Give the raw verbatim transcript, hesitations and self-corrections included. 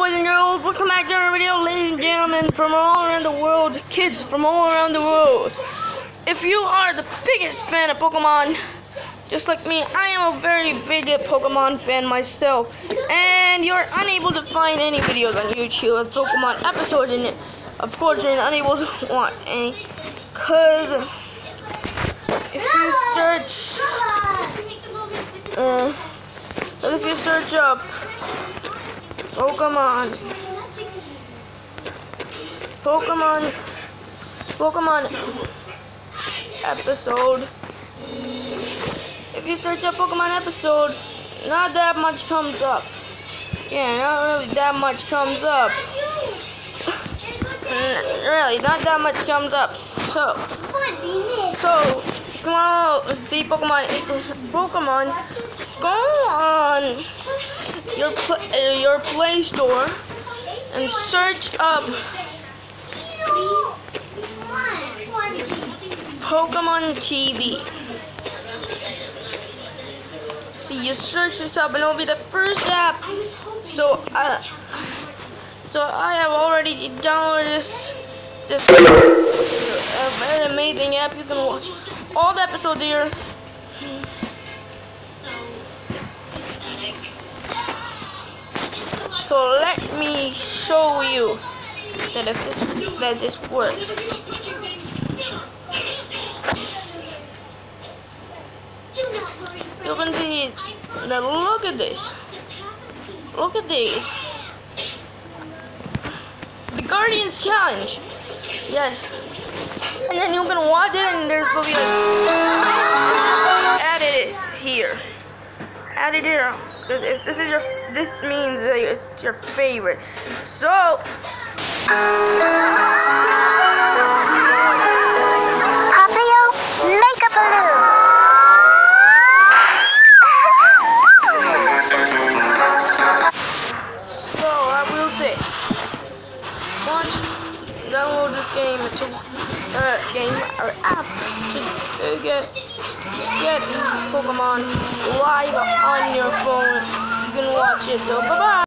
boys and girls, welcome back to our video, ladies and gentlemen, from all around the world, kids from all around the world. If you are the biggest fan of Pokemon, just like me, I am a very big Pokemon fan myself, and you're unable to find any videos on YouTube of Pokemon episodes in it. Of course, you're unable to want any, because if you search, uh, but if you search up Pokemon, Pokemon, Pokemon episode, if you search up Pokemon episodes, not that much comes up. Yeah, not really that much comes up. Really, not that much comes up. So, so, come on, see Pokemon, Pokemon, go on your uh, your Play Store and search up Pokemon T V. See, you search this up and it'll be the first app. So, uh, so I have already downloaded this this uh, very amazing app. You can watch all the episodes here. So let me show you that if this that this works. You can see that. Look at this. Look at these. The Guardians Challenge. Yes. And then you can watch it, and there's going to be like add it here. Add it here. If this is your, this means that it's your favorite. So, Papio, make a balloon. so I will say, once download this game to uh, game or app to uh, get get Pokemon live on your phone. You can watch it. So bye bye.